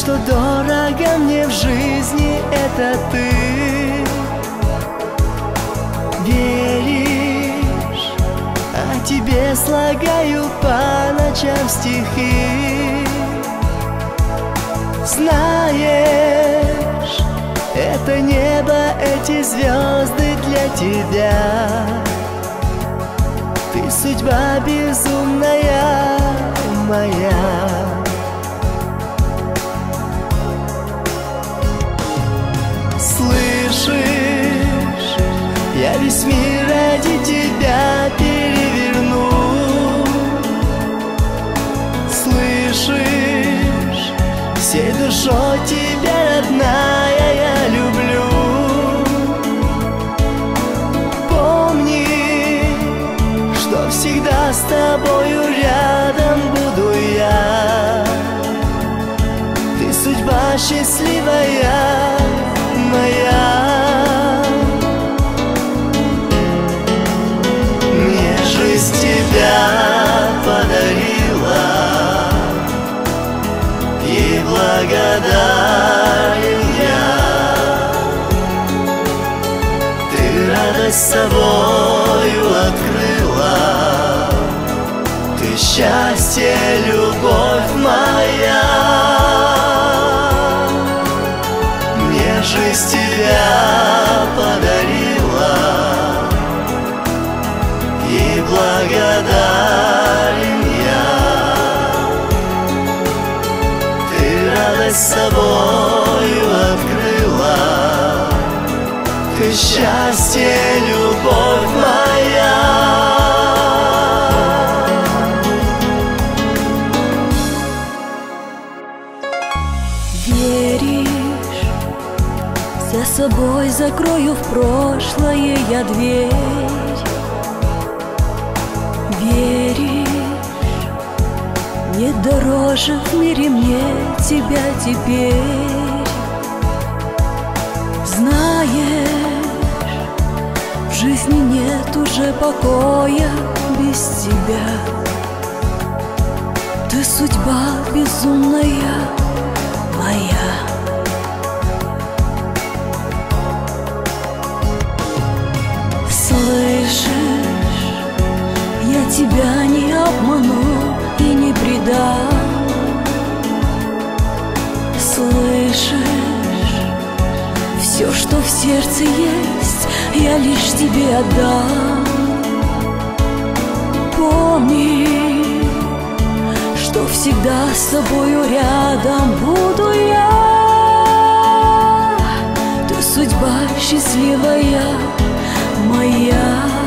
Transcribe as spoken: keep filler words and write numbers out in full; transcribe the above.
что дорого мне в жизни, это ты. Веришь, о тебе слагаю по ночам стихи. Знаешь, это небо, эти звезды для тебя. Ты судьба безумная моя. Слышишь, я весь мир ради тебя переверну. Слышишь, всей душой тебя, родная, я люблю. Помни, что всегда с тобою рядом буду я. Ты судьба счастливая моя. Мне жизнь тебя подарила, и благодарен я. Ты радость собою открыла, ты счастье, любовь моя. Мне жизнь тебя подарила, и благодарен я. Ты радость собою открыла, ты счастье, любовь моя. Веришь, за собой закрою в прошлое я дверь. Веришь, нет дороже в мире мне тебя теперь. Знаешь, в жизни нет уже покоя без тебя. Ты судьба безумная моя. Слышишь, я тебя не обману и не предам. Слышишь, все, что в сердце есть, я лишь тебе отдам. Помни, что всегда с тобою рядом буду я. Ты судьба счастливая моя.